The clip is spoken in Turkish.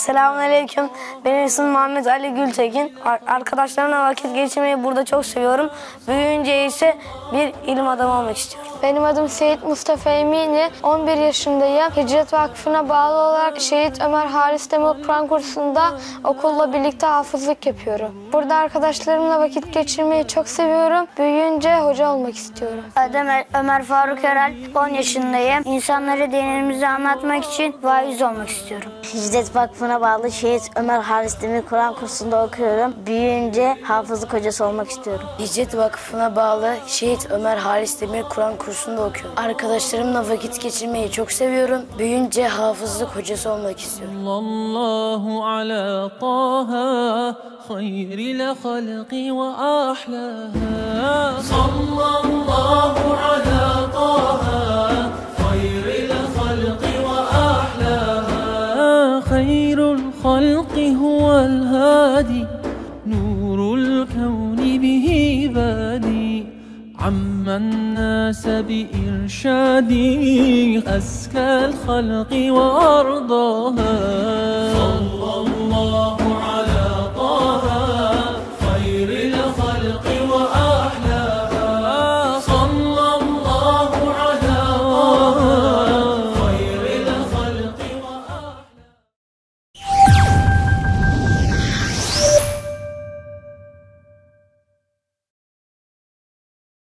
Selamünaleyküm. Benim ismim Muhammed Ali Gültekin. Arkadaşlarımla vakit geçirmeyi burada çok seviyorum. Büyüyünce ise bir ilim adamı olmak istiyorum. Benim adım Seyit Mustafa Emini. 11 yaşındayım. Hicret Vakfı'na bağlı olarak Şehit Ömer Halis Demir Kur'an kursunda okulla birlikte hafızlık yapıyorum. Burada arkadaşlarımla vakit geçirmeyi çok seviyorum. Büyüyünce hoca olmak istiyorum. Adım Ömer Faruk Erel. 10 yaşındayım. İnsanlara dinimizi anlatmak için vaiz olmak istiyorum. Hicret Vakfı'na bağlı Şehit Ömer Halis Demir Kur'an kursunda okuyorum. Büyüyünce hafızlık hocası olmak istiyorum. Hicret Vakfı'na bağlı Şehit Ömer Halis Demir Kur'an kursunda okuyorum. Arkadaşlarımla vakit geçirmeyi çok seviyorum. Büyüyünce hafızlık hocası olmak istiyorum. Allahu ala taha hayril halqi ve ahlaha. Sallallahu ala taha hayril halqi ve ahlaha. Hayrul halqi huvel hadi nurul kevni bihi badi. عم الناس بإرشادي أزكى الخلق وأرضاها صلى الله